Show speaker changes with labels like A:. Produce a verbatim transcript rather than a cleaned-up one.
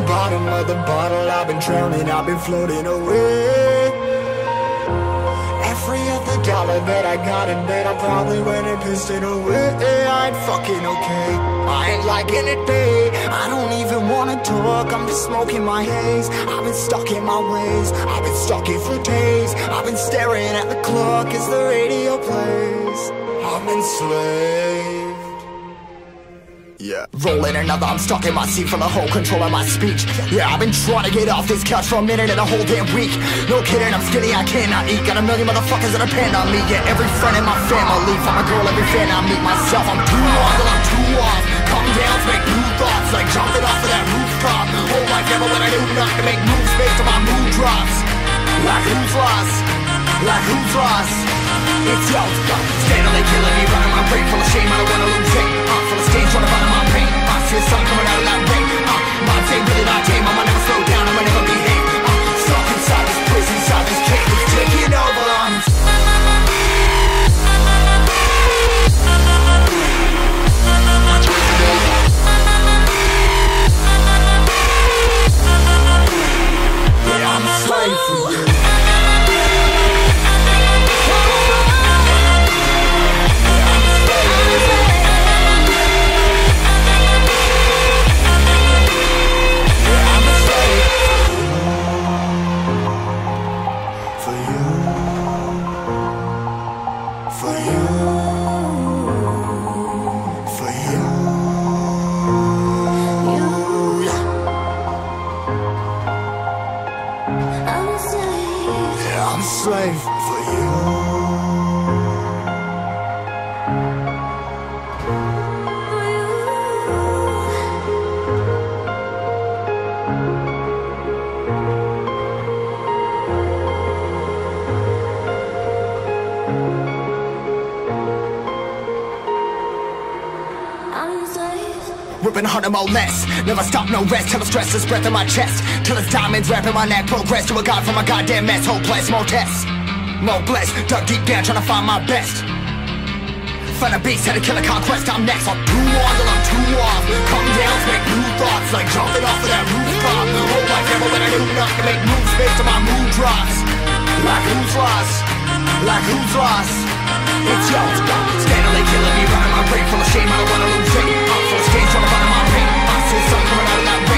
A: bottom of the bottle, I've been drowning, I've been floating away. Every other dollar that I got in bed, I probably went and pissed it away. I ain't fucking okay, I ain't liking it, babe. I don't even wanna talk, I'm just smoking my haze. I've been stuck in my ways, I've been stuck here for days. I've been staring at the clock as the radio plays. I'm enslaved. Yeah. Rolling another, I'm stuck in my seat for the whole control of my speech. Yeah, I've been trying to get off this couch for a minute and a whole damn week. No kidding, I'm skinny, I cannot eat. Got a million motherfuckers that depend on me. Yeah, every friend in my family, from a girl, every fan I meet myself. I'm too on till I'm too off. Come down to make new thoughts, like jumping off of that rooftop. Whole life never when I do not to make moves based on my mood drops. Like who's lost? Like who's lost? It's yo, steadily killing me, running my brain full of shame. I don't wanna lose it. Uh, full of stage, trying to find my pain. I see the sun coming out of that rain. Uh, my day really not tame. I'ma never slow down. I'ma never behave. Uh, stuck inside this prison, inside this cage, it's taking over. I'm yeah, I'm a slave for you. I'm a slave for you. Ripping harder, more less. Never stop, no rest. Till the stress is breath in my chest. Till it's diamonds wrapping my neck. Progress to a god from a goddamn mess. Hopeless, more tests. More blessed. Dug deep down trying to find my best. Find a beast, had to kill a conquest. I'm next. I'm too on till I'm too off. Come down to make new thoughts, like jumping off of that rooftop. Whole life never when I do not to make moves based on my mood drops. Like who's lost? Like who's lost? It's yo, steadily killing me, running my brain full of shame. I don't wanna lose it. I'm full of stage, trying to find my pain. I see the sun coming out of that